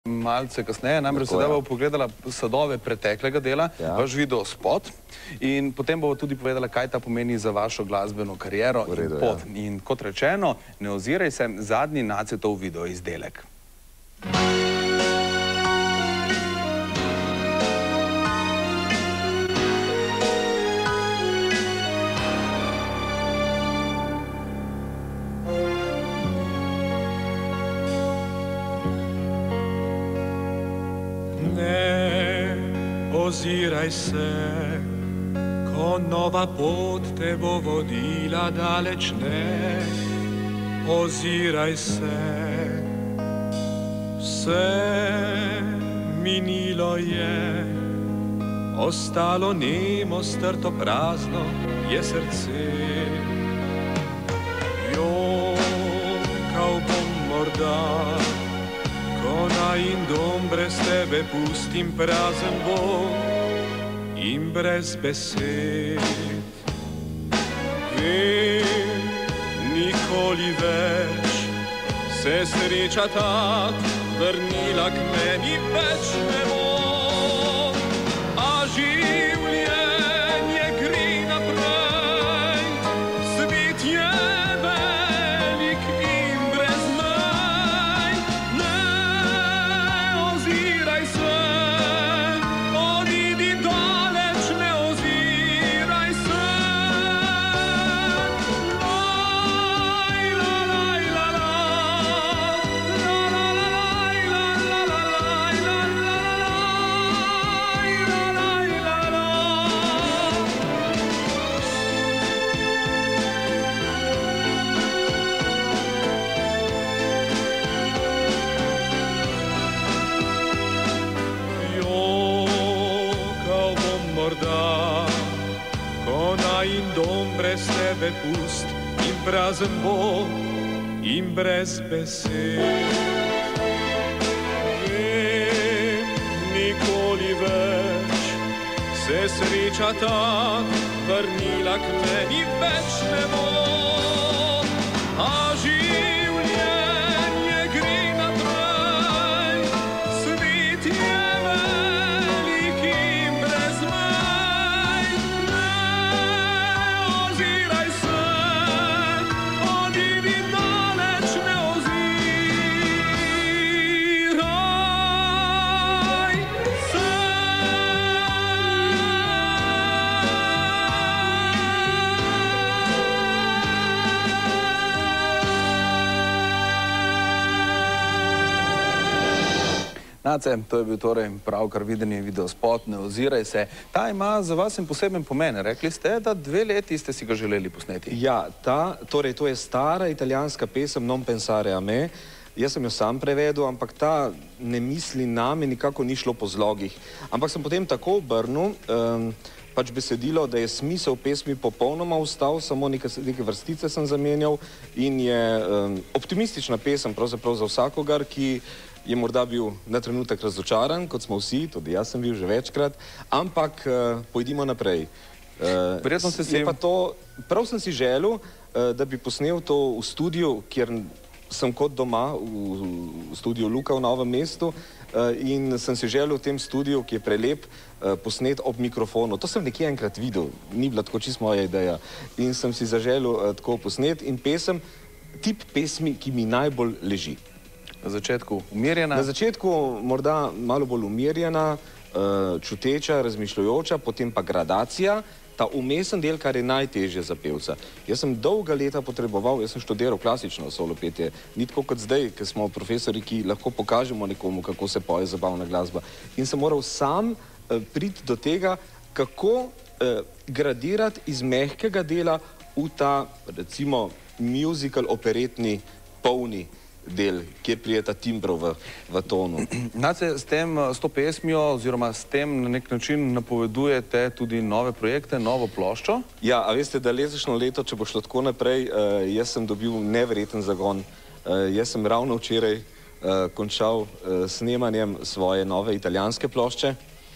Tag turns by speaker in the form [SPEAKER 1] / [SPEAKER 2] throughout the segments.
[SPEAKER 1] malce kasneje, namreč sedaj bomo pogledala sadove preteklega dela, vaš video spot, in potem bomo tudi povedala, kaj ta pomeni za vašo glasbeno kariero in pot. In kot rečeno, ne oziraj se, zadnji Nacetov video izdelek.
[SPEAKER 2] Oziraj se, ko nova pot te bo vodila daleč, ne. Oziraj se, vse minilo je, ostalo nemo, strto, prazno je srce. Jokal bom morda, ko najin dom brez tebe pustim, prazen bo in brez besed. Vem, nikoli več se sreča tak vrnila k meni več ne bo, a življenje gre naprej, svet je velik in brez mej. Ne oziraj se, odidi daleč, ne oziraj se. Ko najin dom brez tebe pust in prazen bo in brez besed. Vem, nikoli več se sreča tak vrnila k meni več ne bo, a življenje gre naprej, svet je velik in brez mej. Ne oziraj se, odidi daleč, ne oziraj se.
[SPEAKER 1] Nace, to je bil torej pravkar videni videospot Ne oziraj se. Ta ima za vas en poseben pomen. Rekli ste, da 2 leti ste si ga želeli posneti.
[SPEAKER 3] Ja, torej to je stara italijanska pesem Non pensare a me. Jaz sem jo sam prevedel, ampak ta ne misli name, nikako ni šlo po zlogih. Ampak sem potem tako obrnil pač besedilo, da je smisel pesmi popolnoma ustal, samo neke vrstice sem zamenjal in je optimistična pesem pravzaprav za vsakogar, ki je morda bil na trenutek razočaran, kot smo vsi, tudi jaz sem bil že večkrat, ampak pojdimo naprej.
[SPEAKER 1] Verjetno ste si...
[SPEAKER 3] Prav sem si želel, da bi posnel to v studiu, kjer sem kot doma, v studiu Luka v Novem mestu, in sem si želel v tem studiu, ki je prelep, posnet ob mikrofonu. To sem nekje enkrat videl, ni bila tako čisto moja ideja. In sem si zaželel tako posnet in pesem, tip pesmi, ki mi najbolj leži.
[SPEAKER 1] Na začetku umirjena?
[SPEAKER 3] Na začetku morda malo bolj umirjena, čuteča, razmišljujoča, potem pa gradacija, ta umesen del, kar je najtežje za pevca. Jaz sem dolga leta potreboval, jaz sem študiral klasično solopetje, ni tako kot zdaj, ker smo profesori, ki lahko pokažemo nekomu, kako se poje zabavna glasba. In sem moral sam priti do tega, kako gradirati iz mehkega dela v ta, recimo, musical, operetni, polni del, kjer prijeta timbrov v tonu.
[SPEAKER 1] Nace, s to pesmijo oziroma s tem na nek način napovedujete tudi nove projekte, novo ploščo?
[SPEAKER 3] Ja, a veste, da letošnje leto, če bo šlo tako naprej, jaz sem dobil neverjeten zagon. Jaz sem ravno včeraj končal snemanjem svoje nove italijanske plošče.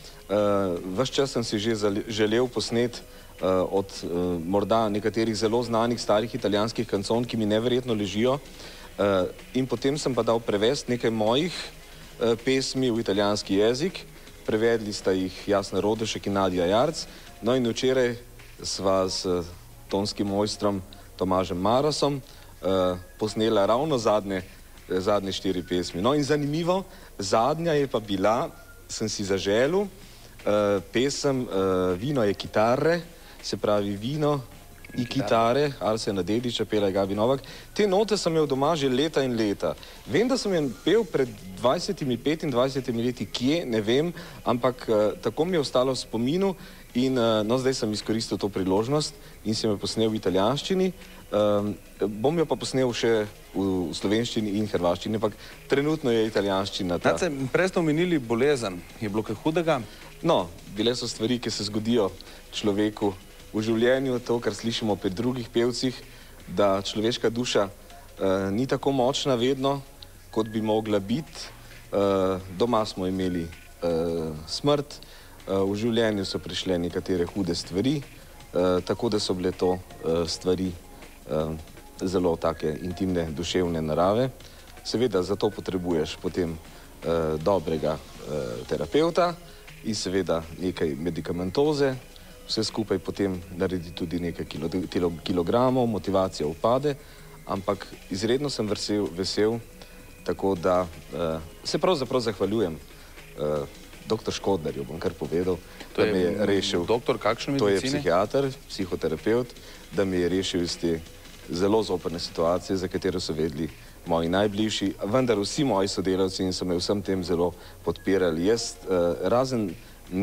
[SPEAKER 3] Ves čas sem si že želel posnet od morda nekaterih zelo znanih starih italijanskih kancon, ki mi neverjetno ležijo. In potem sem pa dal prevesti nekaj mojih pesmi v italijanski jezik. Prevedli sta jih Jasna Rodešek in Nadja Jarc. No in včeraj sva s tonskim mojstrom Tomažem Marasom posnela ravno zadnje 4 pesmi. No in zanimivo, zadnja je pa bila, sem si zaželil, pesem Vino je kitare, se pravi vino i kitare, Arsena Dedića, pela je Gabi Novak. Te note sem imel doma že leta in leta. Vem, da sem jo pel pred 20-25 leti, kje, ne vem, ampak tako mi je ostalo v spominu in no, zdaj sem izkoristil to priložnost in sem jo posnel v italijanščini. Bom jo pa posnel še v slovenščini in hrvaščini, ampak trenutno je italijanščina ta.
[SPEAKER 1] Prej ste omenili bolezen. Je bilo kaj hudega?
[SPEAKER 3] No, bile so stvari, ki se zgodijo človeku v življenju, to, kar slišimo pri drugih pevcih, da človeška duša ni tako močna vedno, kot bi mogla biti. Doma smo imeli smrt, v življenju so prišle nekatere hude stvari, tako da so bile to stvari zelo take intimne, duševne narave. Seveda zato potrebuješ potem dobrega terapeuta in seveda nekaj medikamentoze, vse skupaj potem naredi tudi nekaj kilogramov, motivacija upade, ampak izredno sem vesel, tako da se pravzaprav zahvaljujem dr. Škodlerju, bom kar povedal, da me je rešil.
[SPEAKER 1] Doktor kakšne medicine?
[SPEAKER 3] To je psihiater, psihoterapeut, da me je rešil iz te zelo zoprne situacije, za katero so vedeli moji najbližji, vendar vsi moji sodelavci in so me vsem tem zelo podpirali. Jaz razen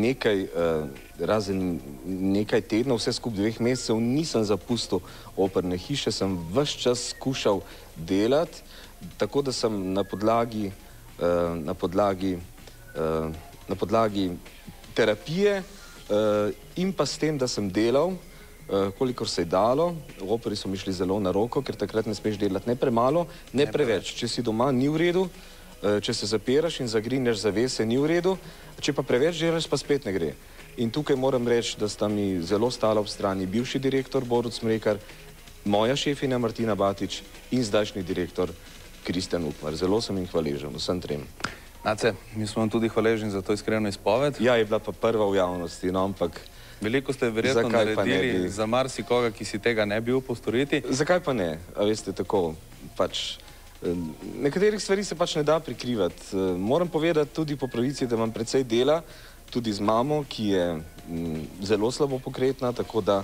[SPEAKER 3] nekaj tednov, vse skupaj 2 mesecev, nisem zapustil operne hiše, sem ves čas skušal delati, tako da sem na podlagi terapije in pa s tem, da sem delal, kolikor se je dalo. V operi so mi šli zelo na roko, ker takrat ne smeš delati ne premalo, ne preveč. Če si doma, ni v redu. Če se zapiraš in zagrineš zavese, ni v redu, če pa preveč delaš, pa spet ne gre. In tukaj moram reči, da sta mi zelo stala ob strani bivši direktor Borut Smrekar, moja šefinja Martina Batič in zdajšnji direktor Kristjan Ukmar. Zelo sem jim hvaležen, vsem trem.
[SPEAKER 1] Nace, mi smo vam tudi hvaležni za to iskreno izpoved.
[SPEAKER 3] Ja, je bila pa prva v javnosti, no, ampak
[SPEAKER 1] veliko ste verjetno naredili za marsikoga, ki si tega ne bi upal storiti.
[SPEAKER 3] Zakaj pa ne? A veste, tako, pač nekaterih stvari se pač ne da prikrivati. Moram povedati tudi po pravici, da imam precej dela, tudi z mamo, ki je zelo slabo pokretna, tako da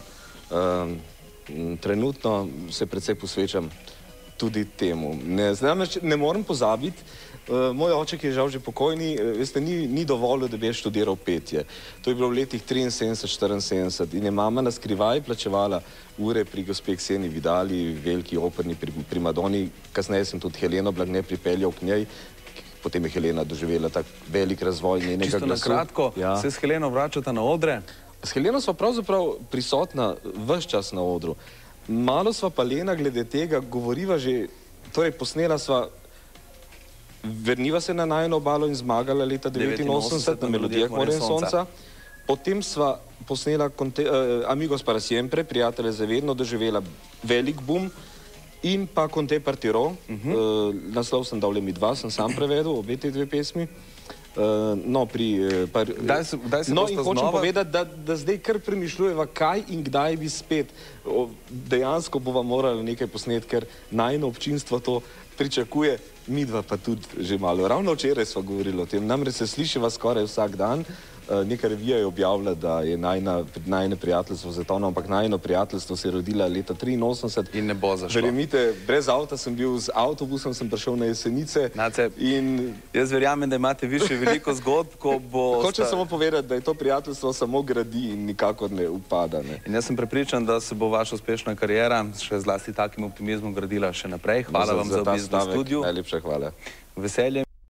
[SPEAKER 3] trenutno se precej posvečam tudi temu. Ne morem pozabiti, moj oček je žal že pokojni, veste, ni dovolj, da bi jaz študiral petje. To je bilo v letih 73-74 in je mama na skrivaj plačevala ure pri gospe Kseni Vidali, veliki operni primadoni. Kasneje sem tudi Heleno Blagne pripeljal k njej, potem je Helena doživela tak velik razvoj njenega glasu.
[SPEAKER 1] Čisto na kratko, se s Heleno vračata na odre?
[SPEAKER 3] S Heleno sva pravzaprav prisotna ves čas na odru. Malo sva pa lena glede tega, govoriva že, torej posnela sva Vrniva se na najino obalo in zmagala leta 1989 na Melodijah Morja in sonca. Potem sva posnela Amigos para siempre, Prijatelje za vedno, doživela velik boom in pa Conte partiro. Naslov sem dal le mi 2, sem sam prevedel, obe te 2 pesmi. No, in hočem povedati, da zdaj kar premišljujeva, kaj in kdaj bi spet. Dejansko bova morala nekaj posneti, ker najino občinstvo to pričakuje, midva pa tudi že malo. Ravno včeraj sva govorili o tem, namreč se slišiva skoraj vsak dan. Neka revija je objavila, da je najine prijateljstvo zatono, ampak najino prijateljstvo se je rodila leta 1983.
[SPEAKER 1] In ne bo zašlo.
[SPEAKER 3] Verjemite, brez avta sem bil, z avtobusom sem prišel na Jesenice.
[SPEAKER 1] Jaz verjamem, da imate vi še veliko zgodb, ko bo...
[SPEAKER 3] Hočem samo povedati, da je to prijateljstvo samo gradi in nikakor ne upada.
[SPEAKER 1] In jaz sem prepričan, da se bo vaša uspešna kariera še zlasti takim optimizmom gradila še naprej. Hvala vam za obisk v studiu.
[SPEAKER 3] Najlepša hvala.
[SPEAKER 1] Veselje.